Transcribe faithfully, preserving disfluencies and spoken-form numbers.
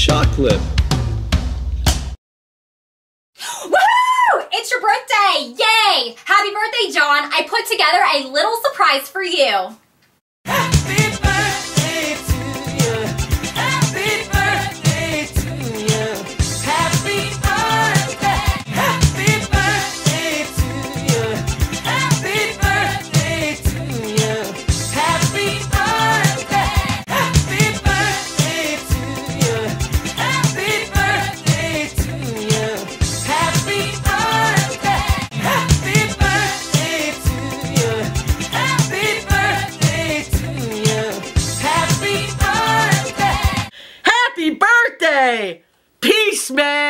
Shotclip. Woohoo! It's your birthday! Yay! Happy birthday, John! I put together a little surprise for you. Happy birthday to you. Happy birthday to you. Happy birthday. Happy birthday to you. Happy birthday to you. Happy birthday. Happy birthday to you. Happy birthday to you. Happy birthday. Happy birthday to you. Happy birthday to you. Happy birthday. Happy birthday! Peace, man!